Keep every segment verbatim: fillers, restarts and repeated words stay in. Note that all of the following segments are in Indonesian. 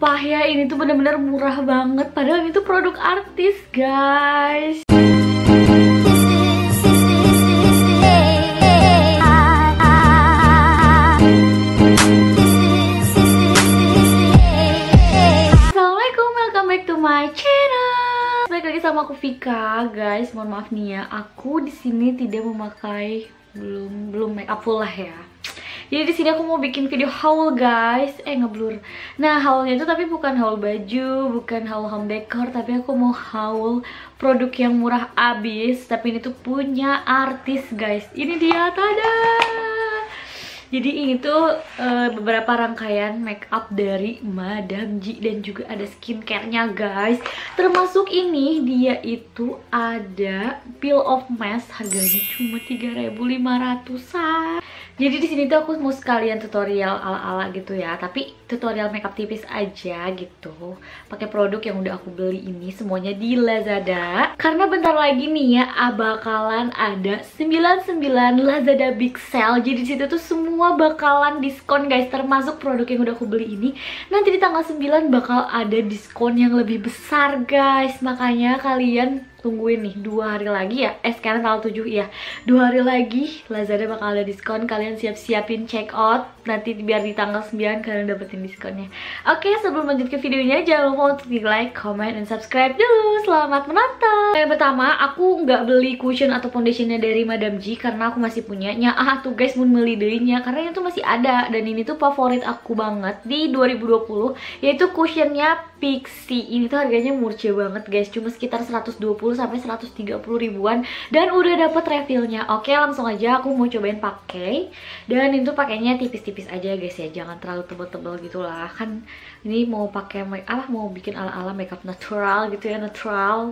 Sumpah ya, ini tuh bener-bener murah banget. Padahal itu produk artis, guys. Assalamualaikum, welcome back to my channel. Balik lagi sama aku Vika, guys. Mohon maaf nih ya, aku di sini tidak memakai belum belum make up full lah ya. Jadi di sini aku mau bikin video haul, guys. Eh, ngeblur. Nah, haulnya itu tapi bukan haul baju, bukan haul home decor, tapi aku mau haul produk yang murah abis. Tapi ini tuh punya artis, guys. Ini dia, tada! Jadi ini tuh uh, beberapa rangkaian make up dari Madam G dan juga ada skincare-nya, guys. Termasuk ini dia itu ada peel off mask, harganya cuma tiga ribu lima ratusan. Jadi di sini tuh aku mau sekalian tutorial ala-ala gitu ya, tapi tutorial makeup tipis aja gitu. Pakai produk yang udah aku beli ini semuanya di Lazada. Karena bentar lagi nih ya bakalan ada sembilan puluh sembilan Lazada Big Sale. Jadi di situ tuh semua bakalan diskon, guys, termasuk produk yang udah aku beli ini. Nanti di tanggal sembilan bakal ada diskon yang lebih besar, guys. Makanya kalian tungguin nih dua hari lagi ya. Eh sekarang tanggal tujuh ya. Dua hari lagi Lazada bakal ada diskon. Kalian siap-siapin check out. Nanti biar di tanggal sembilan kalian dapetin diskonnya. Oke, sebelum lanjut ke videonya, jangan lupa untuk di like, comment, dan subscribe dulu. Selamat menonton. Yang pertama, aku nggak beli cushion atau foundationnya dari Madam G karena aku masih punyanya. Ah tuh guys, mau beli dirinya karena itu masih ada. Dan ini tuh favorit aku banget di dua ribu dua puluh, yaitu cushionnya Pixi. Ini tuh harganya murce banget, guys. Cuma sekitar seratus dua puluh sampai seratus tiga puluh ribuan dan udah dapet refillnya. Oke, langsung aja aku mau cobain pakai. Dan itu pakainya tipis-tipis aja, guys ya. Jangan terlalu tebel-tebel gitulah. Kan ini mau pakai make up, mau bikin ala-ala makeup natural gitu ya, natural.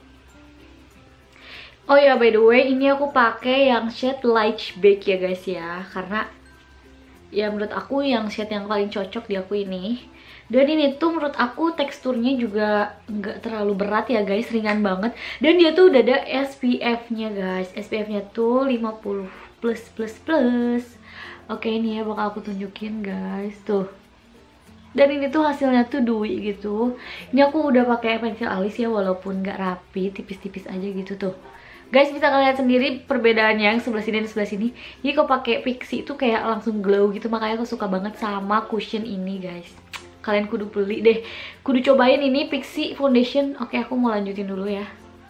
Oh ya, by the way, ini aku pakai yang shade light beige ya, guys ya. Karena ya menurut aku yang shade yang paling cocok di aku ini. Dan ini tuh menurut aku teksturnya juga nggak terlalu berat ya, guys, ringan banget. Dan dia tuh udah ada S P F-nya, guys. S P F-nya tuh lima puluh plus plus plus. Oke, ini ya bakal aku tunjukin, guys. Tuh. Dan ini tuh hasilnya tuh dewy gitu. Ini aku udah pakai pensil alis ya, walaupun nggak rapi, tipis-tipis aja gitu tuh. Guys, bisa kalian lihat sendiri perbedaannya yang sebelah sini dan sebelah sini. Jadi kalau pakai Pixi itu kayak langsung glow gitu, makanya aku suka banget sama cushion ini, guys. Kalian kudu beli deh, kudu cobain ini Pixi foundation. Oke, aku mau lanjutin dulu ya.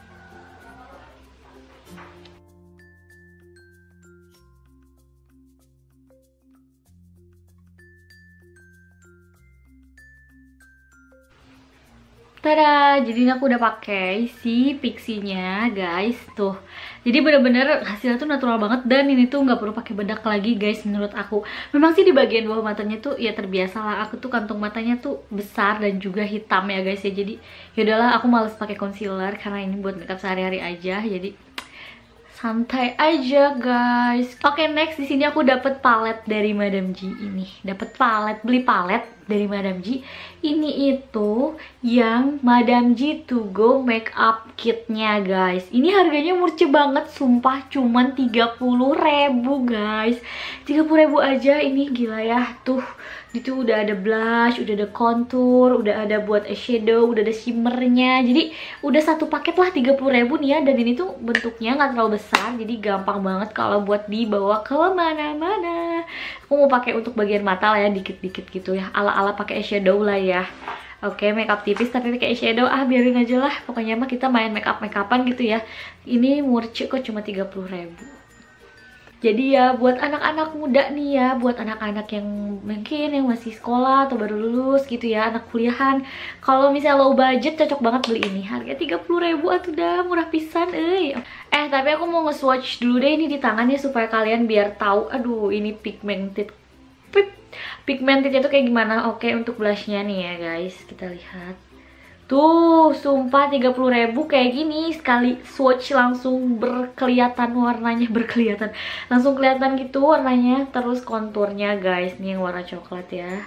Tada, jadi ini aku udah pakai si Pixi-nya, guys. Tuh, jadi bener-bener hasilnya tuh natural banget. Dan ini tuh nggak perlu pakai bedak lagi, guys, menurut aku. Memang sih di bagian bawah matanya tuh ya terbiasa lah. Aku tuh kantong matanya tuh besar dan juga hitam ya, guys ya. Jadi yaudahlah, aku males pakai concealer karena ini buat makeup sehari-hari aja. Jadi santai aja, guys. Oke, next di sini aku dapet palet dari Madam G ini. Dapet palet, beli palet dari Madam G. Ini itu yang Madam G To Go Makeup Kitnya, guys. Ini harganya murce banget, sumpah, cuman tiga puluh ribu, guys. tiga puluh ribu aja, ini gila ya. Tuh, itu udah ada blush, udah ada contour, udah ada buat eyeshadow, udah ada shimmernya. Jadi udah satu paket lah tiga puluh ribu nih ya. Dan ini tuh bentuknya nggak terlalu besar, jadi gampang banget kalau buat dibawa ke mana-mana. Aku mau pakai untuk bagian mata lah ya, dikit-dikit gitu ya, ala-ala pakai eyeshadow lah ya. Oke, makeup tipis tapi pakai eyeshadow, ah biarin aja lah. Pokoknya mah kita main makeup makeupan gitu ya. Ini murce kok cuma tiga puluh ribu. Jadi ya buat anak-anak muda nih ya, buat anak-anak yang mungkin yang masih sekolah atau baru lulus gitu ya, anak kuliahan. Kalau misalnya low budget cocok banget beli ini. Harga tiga puluh ribu atuh dah, murah pisan euy. Eh, tapi aku mau nge-swatch dulu deh ini di tangannya supaya kalian biar tahu. Aduh, ini pigmented. Pigmentednya tuh kayak gimana. Oke, untuk blushnya nih ya, guys. Kita lihat. Tuh, sumpah tiga puluh ribu kayak gini. Sekali swatch langsung berkelihatan warnanya, berkelihatan. Langsung kelihatan gitu warnanya. Terus konturnya, guys. Nih yang warna coklat ya.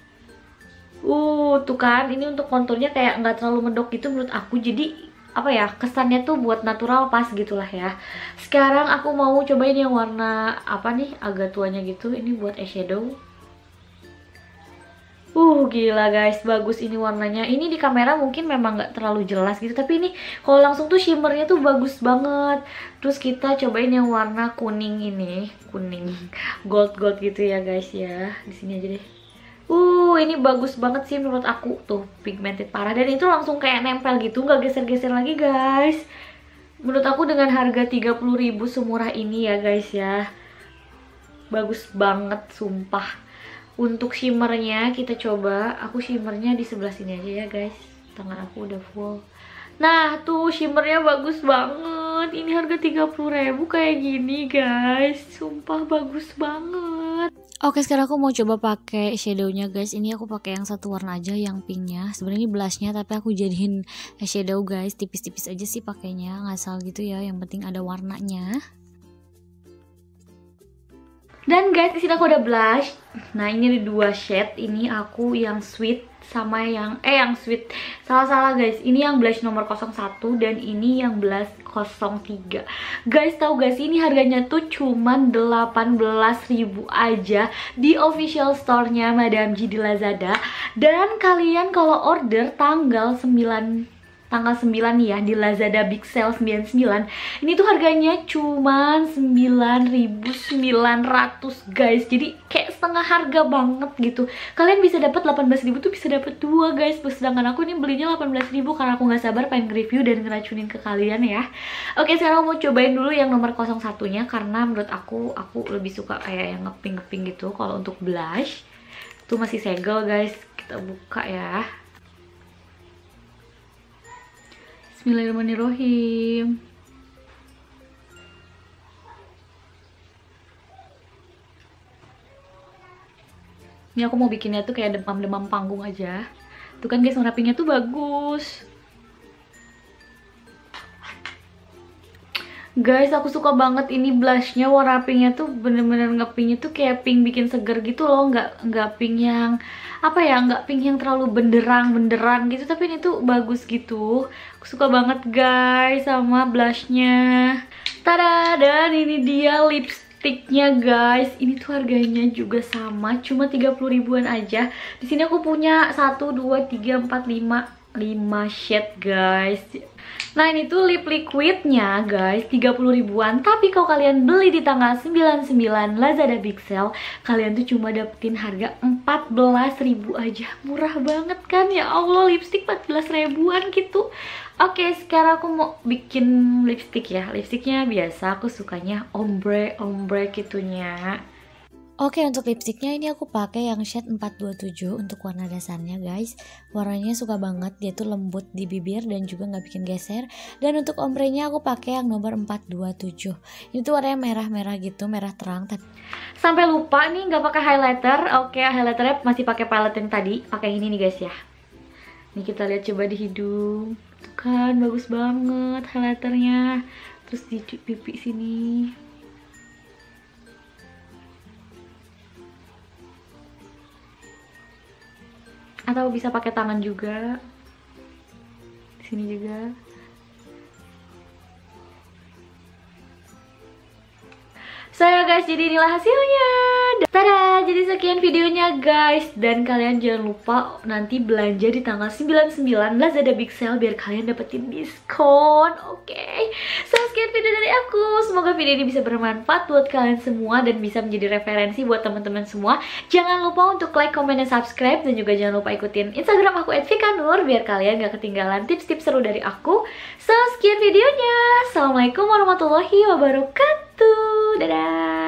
Uh, tuh kan. Ini untuk konturnya kayak nggak terlalu medok gitu menurut aku. Jadi, apa ya, kesannya tuh buat natural pas gitulah ya. Sekarang aku mau cobain yang warna, apa nih, agak tuanya gitu. Ini buat eyeshadow. Uh gila guys, bagus ini warnanya. Ini di kamera mungkin memang nggak terlalu jelas gitu, tapi ini kalau langsung tuh shimmernya tuh bagus banget. Terus kita cobain yang warna kuning ini, kuning gold gold gitu ya guys ya. Di sini aja deh. Uh ini bagus banget sih menurut aku, tuh pigmented parah, dan itu langsung kayak nempel gitu, nggak geser-geser lagi guys. Menurut aku dengan harga tiga puluh ribu semurah ini ya guys ya, bagus banget sumpah. Untuk shimmernya kita coba, aku shimmernya di sebelah sini aja ya guys, tangan aku udah full. Nah tuh shimmernya bagus banget, ini harga tiga puluh ribu kayak gini guys, sumpah bagus banget. Oke, sekarang aku mau coba pakai shadownya guys. Ini aku pakai yang satu warna aja, yang pinknya. Sebenarnya ini blushnya, tapi aku jadiin shadow guys, tipis-tipis aja sih pakainya, ngasal gitu ya. Yang penting ada warnanya. Dan guys, di sini aku ada blush. Nah, ini ada dua shade. Ini aku yang sweet sama yang eh yang sweet. Salah-salah guys. Ini yang blush nomor nol satu dan ini yang blush nol tiga. Guys, tahu gak sih ini harganya tuh cuman delapan belas ribu aja di official store-nya Madame G di Lazada. Dan kalian kalau order tanggal sembilan tanggal sembilan nih ya di Lazada Big Sale sembilan puluh sembilan, ini tuh harganya cuman sembilan ribu sembilan ratus guys. Jadi kayak setengah harga banget gitu. Kalian bisa dapat delapan belas ribu tuh bisa dapat dua guys. Sedangkan aku ini belinya delapan belas ribu karena aku nggak sabar pengen review dan ngeracunin ke kalian ya. Oke, sekarang aku mau cobain dulu yang nomor nol satu-nya karena menurut aku aku lebih suka kayak yang ngeping-ngeping gitu. Kalau untuk blush tuh masih segel guys. Kita buka ya. Bismillahirrahmanirrahim. Ini aku mau bikinnya tuh kayak demam-demam panggung aja. Tuh kan guys, warna pinknya tuh bagus. Guys, aku suka banget ini blushnya, warna pinknya tuh bener-bener nge-pinknya tuh kayak pink bikin seger gitu loh. Nggak, nggak pink yang apa ya, nggak pink yang terlalu benderang-benderang gitu, tapi ini tuh bagus gitu. Aku suka banget guys sama blushnya. Tada, dan ini dia lipsticknya guys. Ini tuh harganya juga sama, cuma tiga puluh ribuan aja. Di sini aku punya satu, dua, tiga, empat, lima, lima shade guys. Nah ini tuh lip liquidnya guys tiga puluh ribuan. Tapi kalau kalian beli di tanggal sembilan puluh sembilan Lazada Big Sale, kalian tuh cuma dapetin harga empat belas ribu aja. Murah banget kan, ya Allah, lipstick empat belas ribuan gitu. Oke, sekarang aku mau bikin lipstick ya. Lipsticknya biasa aku sukanya ombre ombre gitunya. Oke, untuk lipstiknya ini aku pakai yang shade empat dua tujuh untuk warna dasarnya guys. Warnanya suka banget, dia tuh lembut di bibir dan juga nggak bikin geser. Dan untuk ombrenya aku pakai yang nomor empat dua tujuh. Ini tuh warnanya merah-merah gitu, merah terang. Sampai lupa nih nggak pakai highlighter. Oke, highlighternya masih pakai palette yang tadi. Pakai ini nih guys ya. Nih kita lihat coba di hidung. Tuh kan bagus banget highlighternya. Terus di pipi sini. Atau bisa pakai tangan juga. Di sini juga. So ya guys, jadi inilah hasilnya. Tada, jadi sekian videonya guys. Dan kalian jangan lupa nanti belanja di tanggal sembilan puluh sembilan Lazada Big Sale biar kalian dapetin diskon. Oke, okay. So sekian video dari aku. Semoga video ini bisa bermanfaat buat kalian semua dan bisa menjadi referensi buat teman-teman semua. Jangan lupa untuk like, comment, dan subscribe. Dan juga jangan lupa ikutin Instagram aku et vika nur biar kalian gak ketinggalan tips-tips seru dari aku. So sekian videonya. Assalamualaikum warahmatullahi wabarakatuh. Dadah.